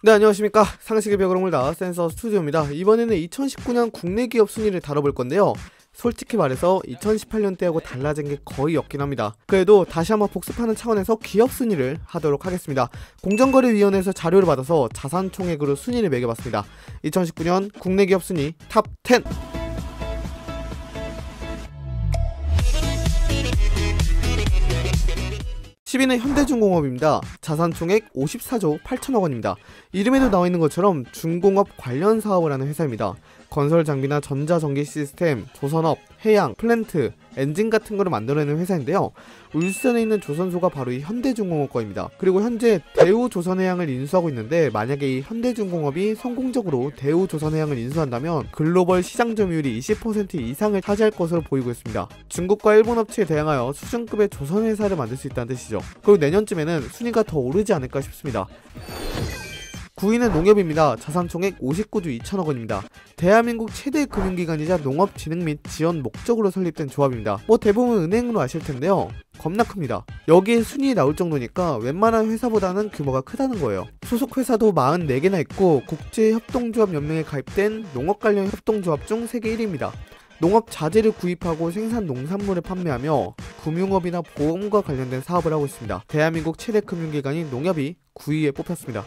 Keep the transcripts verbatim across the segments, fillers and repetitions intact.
네, 안녕하십니까. 상식의 벽을 물다 센서 스튜디오입니다. 이번에는 이천십구 년 국내 기업 순위를 다뤄볼 건데요. 솔직히 말해서 이천십팔 년대하고 달라진 게 거의 없긴 합니다. 그래도 다시 한번 복습하는 차원에서 기업 순위를 하도록 하겠습니다. 공정거래위원회에서 자료를 받아서 자산총액으로 순위를 매겨봤습니다. 이천십구 년 국내 기업 순위 탑 텐! 십 위는 현대중공업입니다. 자산총액 오십사조 팔천억 원입니다. 이름에도 나와있는 것처럼 중공업 관련 사업을 하는 회사입니다. 건설 장비나 전자전기 시스템, 조선업, 해양, 플랜트, 엔진 같은 거를 만들어내는 회사인데요. 울산에 있는 조선소가 바로 이 현대중공업 거입니다. 그리고 현재 대우조선해양을 인수하고 있는데, 만약에 이 현대중공업이 성공적으로 대우조선해양을 인수한다면 글로벌 시장 점유율이 이십 퍼센트 이상을 차지할 것으로 보이고 있습니다. 중국과 일본 업체에 대항하여 수준급의 조선회사를 만들 수 있다는 뜻이죠. 그리고 내년쯤에는 순위가 더 오르지 않을까 싶습니다. 구 위는 농협입니다. 자산총액 오십구조 이천억 원입니다. 대한민국 최대 금융기관이자 농업진흥 및 지원 목적으로 설립된 조합입니다. 뭐 대부분 은행으로 아실텐데요, 겁나 큽니다. 여기에 순위에 나올 정도니까 웬만한 회사보다는 규모가 크다는 거예요. 소속 회사도 사십사 개나 있고 국제협동조합연맹에 가입된 농업 관련 협동조합 중 세계 일 위입니다. 농업 자재를 구입하고 생산 농산물을 판매하며 금융업이나 보험과 관련된 사업을 하고 있습니다. 대한민국 최대 금융기관인 농협이 구 위에 뽑혔습니다.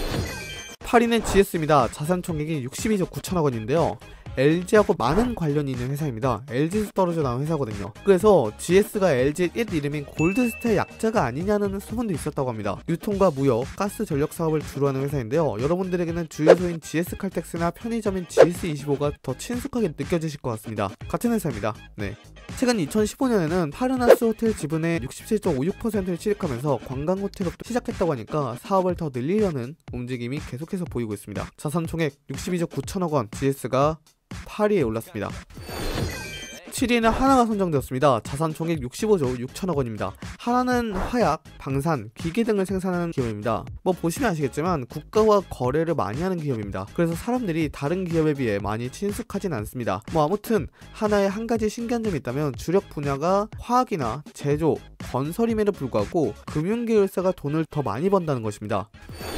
팔 위는 지에스입니다. 자산총액이 육십이조 구천억 원인데요. 엘지하고 많은 관련이 있는 회사입니다. 엘지에서 떨어져 나온 회사거든요. 그래서 지에스가 엘지의 옛 이름인 골드스타의 약자가 아니냐는 소문도 있었다고 합니다. 유통과 무역, 가스 전력 사업을 주로 하는 회사인데요. 여러분들에게는 주유소인 지에스칼텍스나 편의점인 지에스 이십오가 더 친숙하게 느껴지실 것 같습니다. 같은 회사입니다. 네. 최근 이천십오 년에는 파르나스 호텔 지분의 육십칠 점 오육 퍼센트를 취득하면서 관광 호텔업도 시작했다고 하니까 사업을 더 늘리려는 움직임이 계속해서 보이고 있습니다. 자산총액 육십이조 구천억 원, 지에스가 팔 위에 올랐습니다. 칠 위에는 하나가 선정되었습니다. 자산총액 육십오조 육천억 원입니다. 하나는 화약, 방산, 기계 등을 생산하는 기업입니다. 뭐 보시면 아시겠지만 국가와 거래를 많이 하는 기업입니다. 그래서 사람들이 다른 기업에 비해 많이 친숙하진 않습니다. 뭐 아무튼 하나의 한 가지 신기한 점이 있다면 주력 분야가 화학이나 제조, 건설임에도 불구하고 금융계열사가 돈을 더 많이 번다는 것입니다.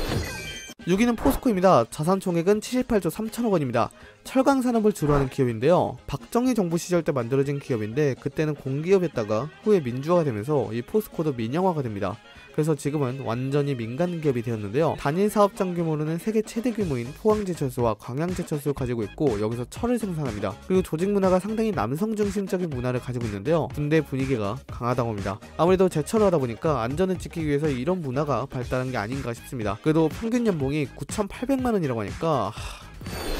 육 위는 포스코입니다. 자산총액은 칠십팔조 삼천억 원입니다. 철강 산업을 주로 하는 기업인데요. 박정희 정부 시절 때 만들어진 기업인데 그때는 공기업이었다가 후에 민주화가 되면서 이 포스코도 민영화가 됩니다. 그래서 지금은 완전히 민간 기업이 되었는데요. 단일 사업장 규모로는 세계 최대 규모인 포항제철소와 광양제철소를 가지고 있고 여기서 철을 생산합니다. 그리고 조직 문화가 상당히 남성 중심적인 문화를 가지고 있는데요. 군대 분위기가 강하다고 합니다. 아무래도 제철을 하다 보니까 안전을 지키기 위해서 이런 문화가 발달한 게 아닌가 싶습니다. 그래도 평균 연봉이 구천팔백만 원이라고 하니까 하...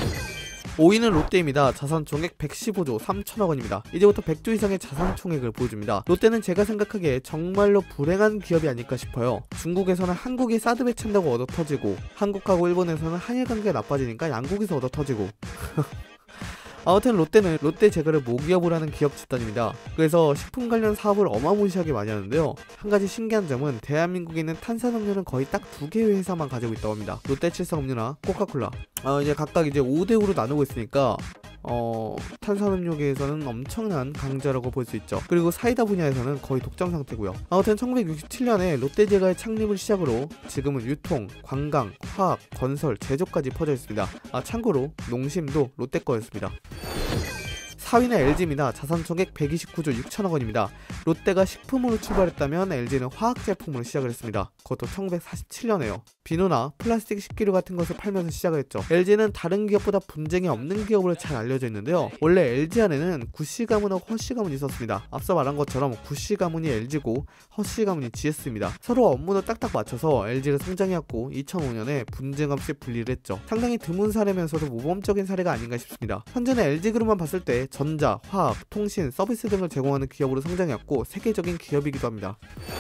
오 위는 롯데입니다. 자산총액 백십오조 삼천억 원입니다. 이제부터 백조 이상의 자산총액을 보여줍니다. 롯데는 제가 생각하기에 정말로 불행한 기업이 아닐까 싶어요. 중국에서는 한국이 사드 배치한다고 얻어터지고, 한국하고 일본에서는 한일 관계가 나빠지니까 양국에서 얻어터지고 아무튼 롯데는 롯데 제과를 모기업으로 하는 기업 집단입니다. 그래서 식품 관련 사업을 어마무시하게 많이 하는데요. 한 가지 신기한 점은 대한민국에 있는 탄산음료는 거의 딱 두 개의 회사만 가지고 있다고 합니다. 롯데칠성음료나 코카콜라. 어, 이제 각각 이제 오 대 오로 나누고 있으니까 어... 탄산음료계에서는 엄청난 강자라고 볼 수 있죠. 그리고 사이다 분야에서는 거의 독점 상태고요. 아무튼 천구백육십칠 년에 롯데제과의 창립을 시작으로 지금은 유통, 관광, 화학, 건설, 제조까지 퍼져 있습니다. 아 참고로 농심도 롯데 거였습니다. 사 위는 엘지입니다. 자산총액 백이십구조 육천억 원입니다. 롯데가 식품으로 출발했다면 엘지는 화학 제품으로 시작을 했습니다. 그것도 천구백사십칠 년에요. 비누나 플라스틱 식기류 같은 것을 팔면서 시작을 했죠. 엘지는 다른 기업보다 분쟁이 없는 기업으로 잘 알려져 있는데요. 원래 엘지 안에는 구씨 가문하고 허씨 가문이 있었습니다. 앞서 말한 것처럼 구씨 가문이 엘지고 허씨 가문이 지에스입니다. 서로 업무도 딱딱 맞춰서 엘지를 성장해왔고 이천오 년에 분쟁 없이 분리를 했죠. 상당히 드문 사례면서도 모범적인 사례가 아닌가 싶습니다. 현재는 엘지그룹만 봤을 때 전자, 화학, 통신, 서비스 등을 제공하는 기업으로 성장해왔고 세계적인 기업이기도 합니다.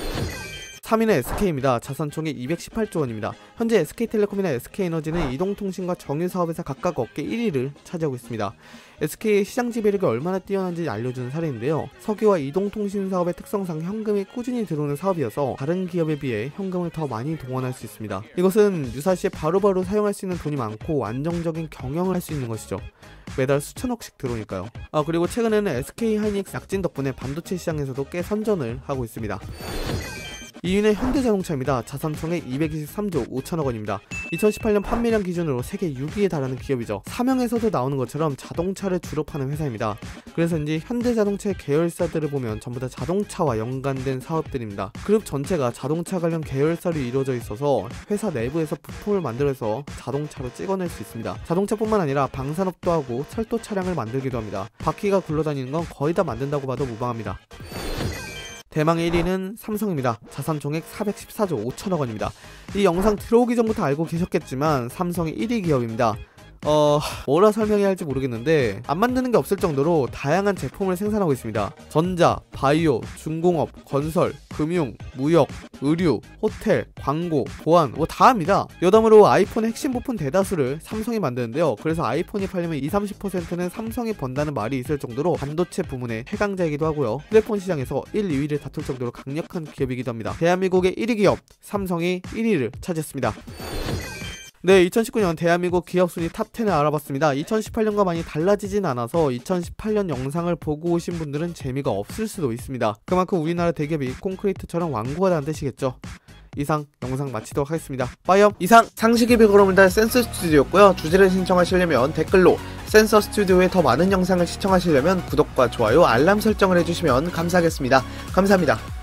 삼 위는 에스케이입니다. 자산총액 이백십팔조 원입니다. 현재 에스케이텔레콤이나 에스케이에너지는 이동통신과 정유사업에서 각각 업계 일 위를 차지하고 있습니다. 에스케이의 시장 지배력이 얼마나 뛰어난지 알려주는 사례인데요. 석유와 이동통신 사업의 특성상 현금이 꾸준히 들어오는 사업이어서 다른 기업에 비해 현금을 더 많이 동원할 수 있습니다. 이것은 유사시에 바로바로 사용할 수 있는 돈이 많고 안정적인 경영을 할 수 있는 것이죠. 매달 수천억씩 들어오니까요. 아 그리고 최근에는 에스케이하이닉스 약진 덕분에 반도체 시장에서도 꽤 선전을 하고 있습니다. 이 위는 현대자동차입니다. 자산총액 이백이십삼조 오천억 원입니다. 이천십팔 년 판매량 기준으로 세계 육 위에 달하는 기업이죠. 사명에서도 나오는 것처럼 자동차를 주로 파는 회사입니다. 그래서인지 현대자동차의 계열사들을 보면 전부 다 자동차와 연관된 사업들입니다. 그룹 전체가 자동차 관련 계열사로 이루어져 있어서 회사 내부에서 부품을 만들어서 자동차로 찍어낼 수 있습니다. 자동차뿐만 아니라 방산업도 하고 철도 차량을 만들기도 합니다. 바퀴가 굴러다니는 건 거의 다 만든다고 봐도 무방합니다. 대망의 일 위는 삼성입니다. 자산총액 사백십사조 오천억 원입니다. 이 영상 들어오기 전부터 알고 계셨겠지만 삼성이 일 위 기업입니다. 어... 뭐라 설명해야 할지 모르겠는데 안 만드는 게 없을 정도로 다양한 제품을 생산하고 있습니다. 전자, 바이오, 중공업, 건설, 금융, 무역, 의류, 호텔, 광고, 보안 뭐 다 합니다. 여담으로 아이폰의 핵심 부품 대다수를 삼성이 만드는데요. 그래서 아이폰이 팔리면 이십, 삼십 퍼센트는 삼성이 번다는 말이 있을 정도로 반도체 부문의 최강자이기도 하고요. 휴대폰 시장에서 일, 이 위를 다툴 정도로 강력한 기업이기도 합니다. 대한민국의 일 위 기업 삼성이 일 위를 차지했습니다. 네, 이천십구 년 대한민국 기업 순위 탑 텐을 알아봤습니다. 이천십팔 년과 많이 달라지진 않아서 이천십팔 년 영상을 보고 오신 분들은 재미가 없을 수도 있습니다. 그만큼 우리나라 대기업이 콘크리트처럼 완고하다는 뜻이겠죠. 이상 영상 마치도록 하겠습니다. 빠이염. 이상 상식이 비그럽니다 센서 스튜디오였고요. 주제를 신청하시려면 댓글로, 센서 스튜디오의 더 많은 영상을 시청하시려면 구독과 좋아요, 알람 설정을 해주시면 감사하겠습니다. 감사합니다.